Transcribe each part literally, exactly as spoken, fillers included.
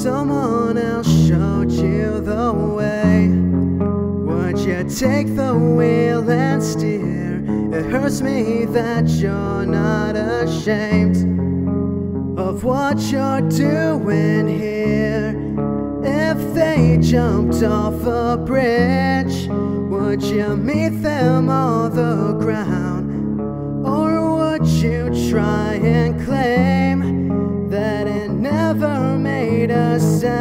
someone else showed you the way, would you take the wheel and steer? It hurts me that you're not ashamed of what you're doing here. If they jumped off a bridge, would you meet them on the ground? Or would you try and claim that it never made a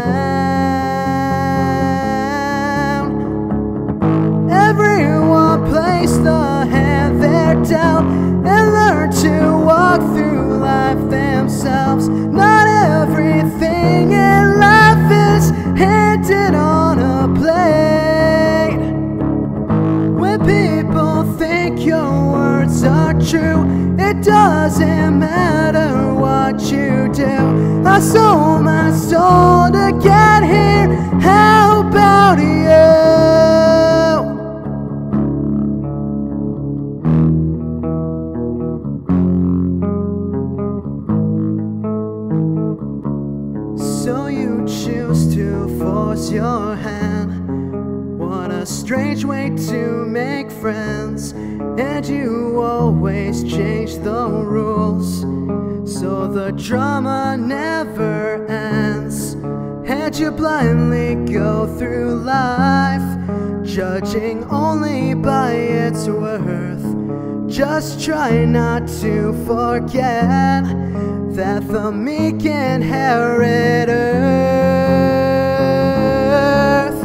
sound? Everyone place the hand they're dealt and learn to walk through life themselves. Not everything in life is handed on a plate. When people think your words are true, it doesn't matter what you do. I sold my soul to get here, how about you? So you choose to force your hand. What a strange way to make friends. And you always change the rules, so the drama never ends. And you blindly go through life, judging only by its worth. Just try not to forget that the meek inherit earth.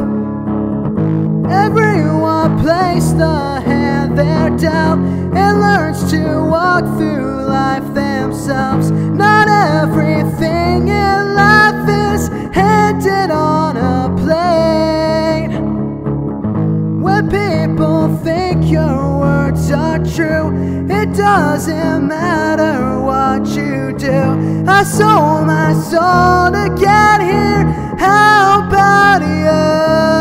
Everyone plays the hand they're dealt and learns to walk through life themselves. Not everything in life is handed on a plate. When people think your words are true, it doesn't matter what you do. I sold my soul to get here, how about you?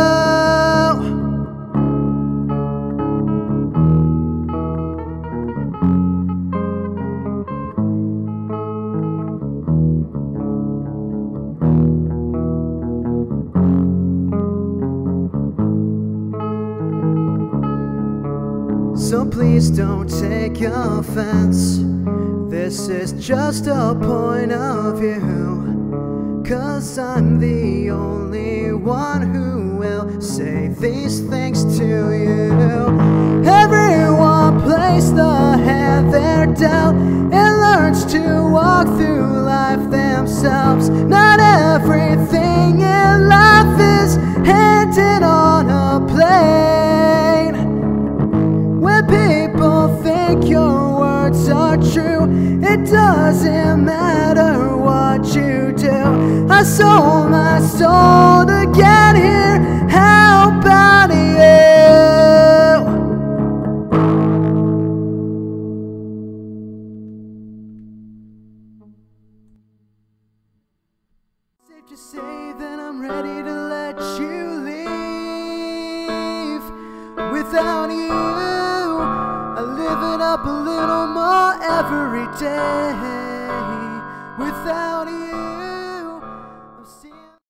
So please don't take offense, this is just a point of view, 'cause I'm the only one who will say these things to you. Everyone plays the hand they're dealt and learns to walk through life themselves. Not everything in life is handed on a plate. When people think your words are true, it doesn't matter what you do. I sold my soul to get here, how about you? Safe to say that I'm ready to let you leave. Without you, I live it up a little more every day. Without you.